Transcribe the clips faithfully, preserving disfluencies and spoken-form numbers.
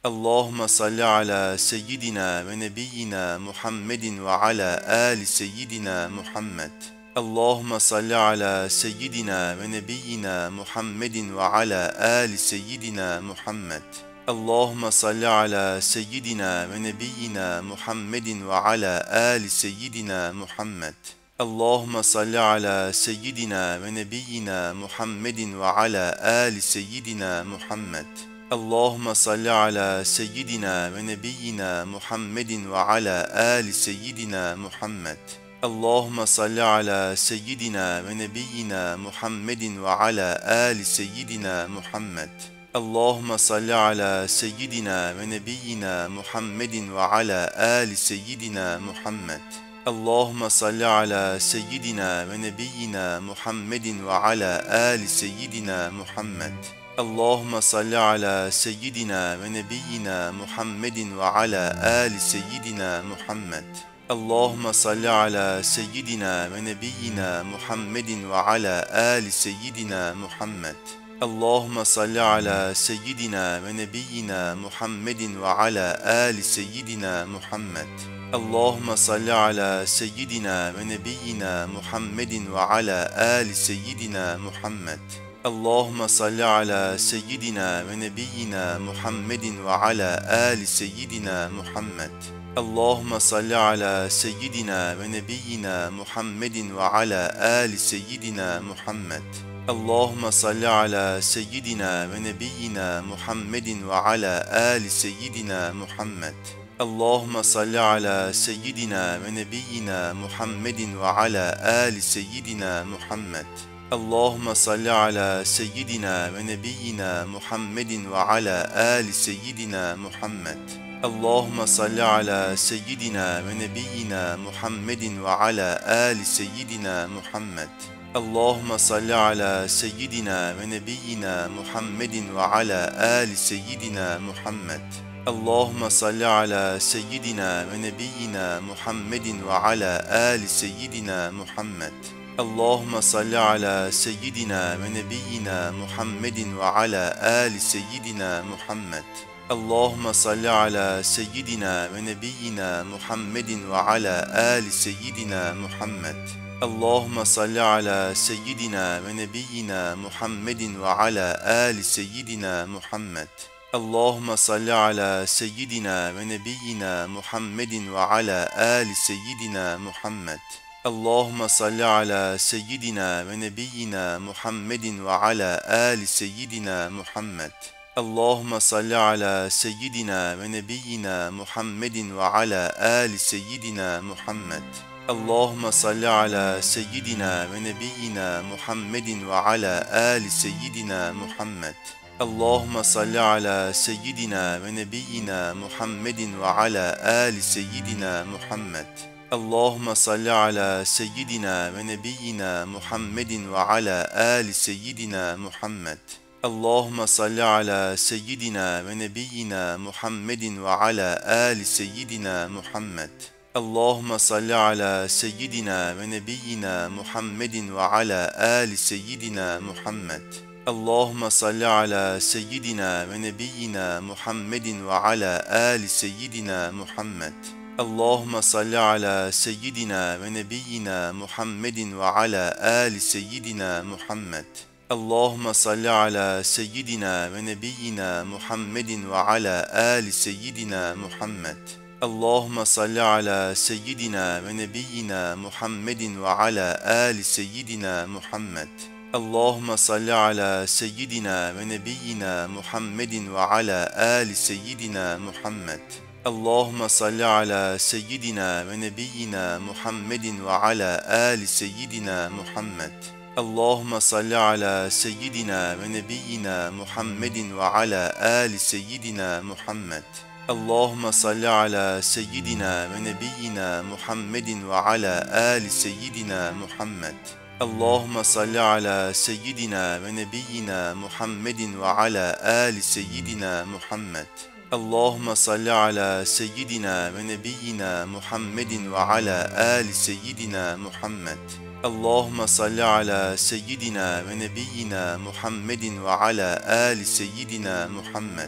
اللهم صل على سيدنا ونبينا محمد وعلى آل سيدنا محمد. اللهم صل على سيدنا ونبينا محمد وعلى آل سيدنا محمد. اللهم صل على سيدنا ونبينا محمد وعلى آل سيدنا محمد. اللهم صل على سيدنا ونبينا محمد وعلى آل سيدنا محمد. اللهم صل على سيدنا ونبينا محمد وعلى آل سيدنا محمد. اللهم صل على سيدنا ونبينا محمد وعلى آل سيدنا محمد. اللهم صل على سيدنا ونبينا محمد وعلى آل سيدنا محمد. اللهم صل على سيدنا ونبينا محمد وعلى آل سيدنا محمد. اللهم صل على سيدنا ونبينا محمد وعلى آل سيدنا محمد. اللهم صل على سيدنا ونبينا محمد وعلى آل سيدنا محمد. اللهم صل على سيدنا ونبينا محمد وعلى آل سيدنا محمد. اللهم صل على سيدنا ونبينا محمد وعلى آل سيدنا محمد. اللهم صل على سيدنا ونبينا محمد وعلى آل سيدنا محمد. اللهم صل على سيدنا ونبينا محمد وعلى آل سيدنا محمد. اللهم صل على سيدنا ونبينا محمد وعلى آل سيدنا محمد. اللهم صل على سيدنا ونبينا محمد وعلى آل سيدنا محمد. اللهم صل على سيدنا ونبينا محمد وعلى آل سيدنا محمد. اللهم صل على سيدنا ونبينا محمد وعلى آل سيدنا محمد. اللهم صل على سيدنا ونبينا محمد وعلى آل سيدنا محمد. اللهم صل على سيدنا ونبينا محمد وعلى آل سيدنا محمد. اللهم صل على سيدنا ونبينا محمد وعلى آل سيدنا محمد. اللهم صل على سيدنا ونبينا محمد وعلى آل سيدنا محمد. اللهم صل على سيدنا ونبينا محمد وعلى آل سيدنا محمد. اللهم صل على سيدنا ونبينا محمد وعلى آل سيدنا محمد. اللهم صل على سيدنا ونبينا محمد وعلى آل سيدنا محمد. اللهم صل على سيدنا ونبينا محمد وعلى آل سيدنا محمد. اللهم صل على سيدنا ونبينا محمد وعلى آل سيدنا محمد. اللهم صل على سيدنا ونبينا محمد وعلى آل سيدنا محمد. اللهم صل على سيدنا ونبينا محمد وعلى آل سيدنا محمد. اللهم صل على سيدنا ونبينا محمد وعلى آل سيدنا محمد. اللهم صل على سيدنا ونبينا محمد وعلى آل سيدنا محمد. اللهم صل على سيدنا ونبينا محمد وعلى آل سيدنا محمد. اللهم صل على سيدنا ونبينا محمد وعلى آل سيدنا محمد. اللهم صل على سيدنا ونبينا محمد وعلى آل سيدنا محمد. اللهم صل على سيدنا ونبينا محمد وعلى آل سيدنا محمد. اللهم صل على سيدنا ونبينا محمد وعلى آل سيدنا محمد. اللهم صل على سيدنا ونبينا محمد وعلى آل سيدنا محمد. اللهم صل على سيدنا ونبينا محمد وعلى آل سيدنا محمد. اللهم صل على سيدنا ونبينا محمد وعلى آل سيدنا محمد. اللهم صل على سيدنا ونبينا محمد وعلى آل سيدنا محمد. اللهم صل على سيدنا ونبينا محمد وعلى آل سيدنا محمد. اللهم صل على سيدنا ونبينا محمد وعلى آل سيدنا محمد.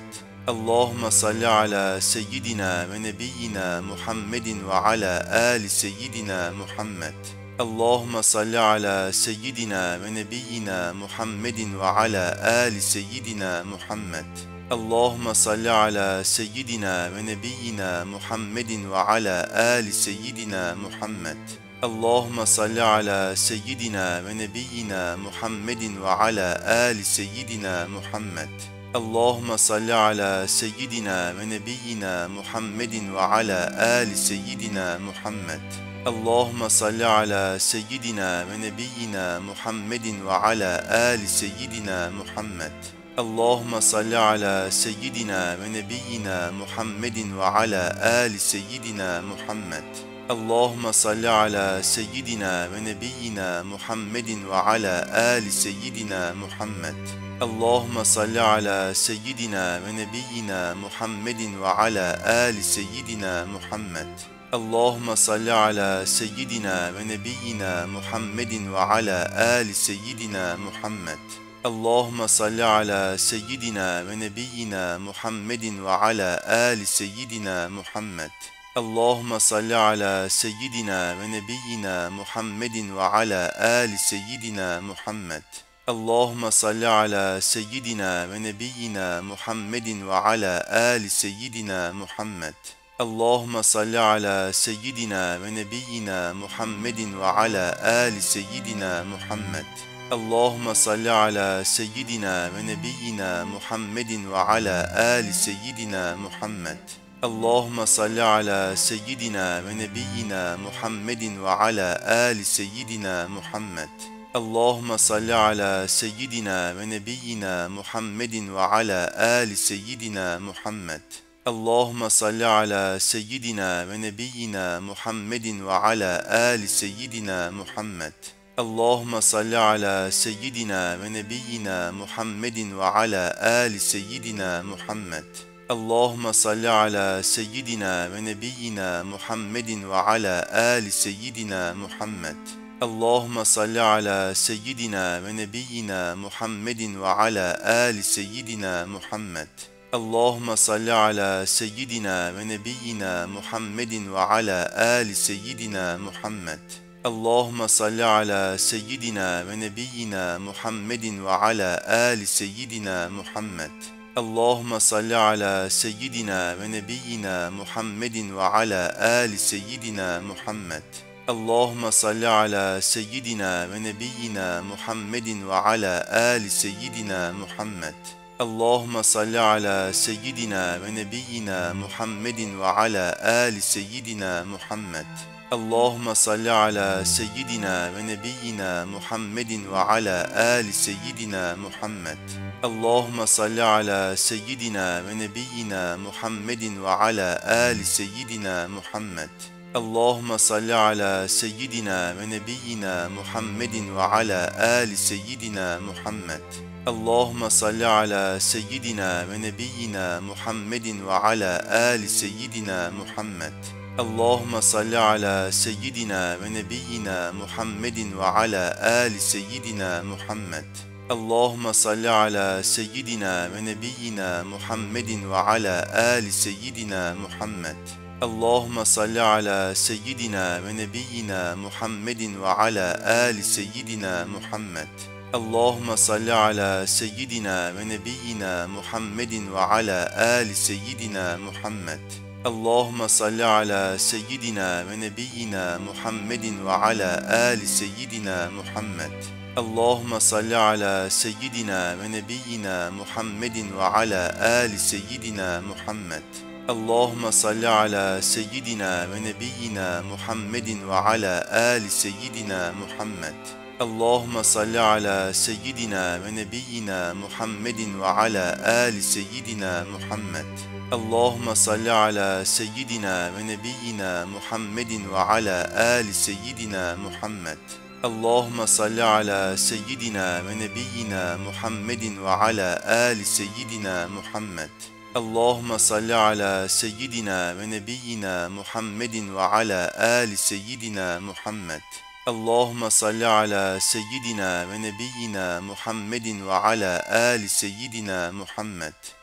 اللهم صل على سيدنا ونبينا محمد وعلى آل سيدنا محمد. اللهم صل على سيدنا ونبينا محمد وعلى آل سيدنا محمد. اللهم صل على سيدنا ونبينا محمد وعلى آل سيدنا محمد. اللهم صل على سيدنا ونبينا محمد وعلى آل سيدنا محمد. اللهم صل على سيدنا ونبينا محمد وعلى آل سيدنا محمد. اللهم صل على سيدنا ونبينا محمد وعلى آل سيدنا محمد. اللهم صل على سيدنا ونبينا محمد وعلى آل سيدنا محمد. اللهم صل على سيدنا ونبينا محمد وعلى آل سيدنا محمد. اللهم صل على سيدنا ونبينا محمد وعلى آل سيدنا محمد. اللهم صل على سيدنا ونبينا محمد وعلى آل سيدنا محمد. اللهم صل على سيدنا ونبينا محمد وعلى آل سيدنا محمد. اللهم صل على سيدنا ونبينا محمد وعلى آل سيدنا محمد. اللهم صل على سيدنا ونبينا محمد وعلى آل سيدنا محمد. اللهم صل على سيدنا ونبينا محمد وعلى آل سيدنا محمد. اللهم صل على سيدنا ونبينا محمد وعلى آل سيدنا محمد. اللهم صل على سيدنا ونبينا محمد وعلى آل سيدنا محمد. اللهم صل على سيدنا ونبينا محمد وعلى آل سيدنا محمد. اللهم صل على سيدنا ونبينا محمد وعلى آل سيدنا محمد. اللهم صل على سيدنا ونبينا محمد وعلى آل سيدنا محمد. اللهم صل على سيدنا ونبينا محمد وعلى آل سيدنا محمد. اللهم صل على سيدنا ونبينا محمد وعلى آل سيدنا محمد. اللهم صل على سيدنا ونبينا محمد وعلى آل سيدنا محمد. اللهم صل على سيدنا ونبينا محمد وعلى آل سيدنا محمد. اللهم صل على سيدنا ونبينا محمد وعلى آل سيدنا محمد. اللهم صل على سيدنا ونبينا محمد وعلى آل سيدنا محمد. اللهم صل على سيدنا ونبينا محمد وعلى آل سيدنا محمد. اللهم صل على سيدنا ونبينا محمد وعلى آل سيدنا محمد. اللهم صل على سيدنا ونبينا محمد وعلى آل سيدنا محمد. اللهم صل على سيدنا ونبينا محمد وعلى آل سيدنا محمد. اللهم صل على سيدنا ونبينا محمد وعلى آل سيدنا محمد. اللهم صل على سيدنا ونبينا محمد وعلى آل سيدنا محمد. اللهم صل على سيدنا ونبينا محمد وعلى آل سيدنا محمد. اللهم صل على سيدنا ونبينا محمد وعلى آل سيدنا محمد. اللهم صل على سيدنا ونبينا محمد وعلى آل سيدنا محمد. اللهم صل على سيدنا ونبينا محمد وعلى آل سيدنا محمد. اللهم صل على سيدنا ونبينا محمد وعلى آل سيدنا محمد. اللهم صل على سيدنا ونبينا محمد وعلى آل سيدنا محمد. اللهم صل على سيدنا ونبينا محمد وعلى آل سيدنا محمد. اللهم صل على سيدنا ونبينا محمد وعلى آل سيدنا محمد. اللهم صل على سيدنا ونبينا محمد وعلى آل سيدنا محمد. اللهم صل على سيدنا ونبينا محمد وعلى آل سيدنا محمد. اللهم صل على سيدنا ونبينا محمد وعلى آل سيدنا محمد.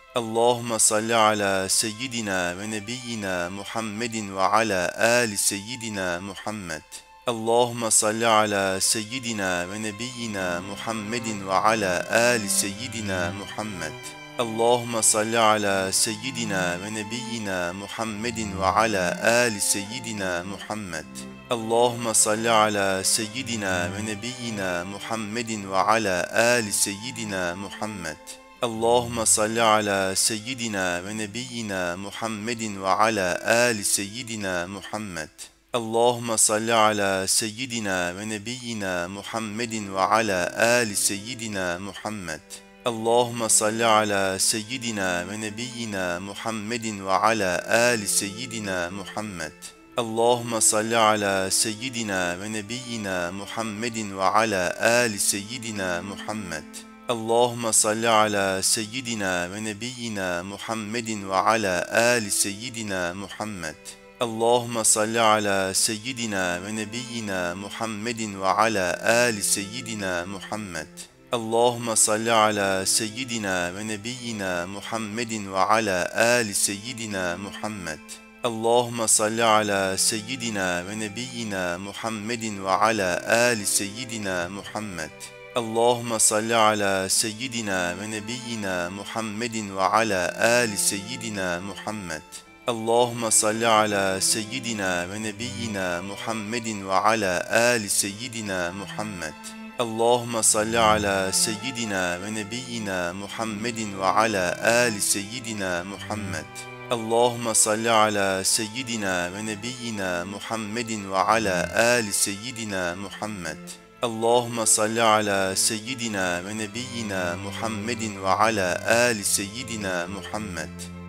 Allahümme salli ala seyyidina ve nebiyyina Muhammedin ve ala ali seyyidina Muhammed. Allahümme salli ala seyyidina ve nebiyyina Muhammedin ve ala ali seyyidina Muhammed. Allahümme salli ala seyyidina ve nebiyyina Muhammedin ve ala ali seyyidina Muhammed. Allahümme salli ala seyyidina ve nebiyyina Muhammedin ve ala ali seyyidina Muhammed. Allahümme salli ala seyyidina ve nebiyyina Muhammedin ve ala ali seyyidina Muhammed. Allahümme salli ala seyyidina ve nebiyyina Muhammedin ve ala ali seyyidina Muhammed. Allahümme salli ala seyyidina ve nebiyyina Muhammedin ve ala ali seyyidina Muhammed. Allahümme salli ala seyyidina ve nebiyyina Muhammedin ve ala ali seyyidina Muhammed. Allahümme salli ala seyyidina ve nebiyyina Muhammedin ve ala ali seyyidina Muhammed. Allahümme salli ala seyyidina ve nebiyyina Muhammedin ve ala ali seyyidina Muhammed. Allahümme salli ala seyyidina ve nebiyyina Muhammedin ve ala ali seyyidina Muhammed. Allahümme salli ala seyyidina ve nebiyyina Muhammedin ve ala ali seyyidina Muhammed. Allahümme salli ala seyyidina ve nebiyyina Muhammedin ve ala ali seyyidina Muhammed. Allahümme salli ala seyyidina ve nebiyyina Muhammedin ve ala ali seyyidina Muhammed. Allahümme salli ala seyyidina ve nebiyyina Muhammedin ve ala ali seyyidina Muhammed. Allahümme salli ala seyyidina ve nebiyyina Muhammedin ve ala ali seyyidina Muhammed. Allahümme salli ala seyyidina ve nebiyyina Muhammedin ve ala ali seyyidina Muhammed.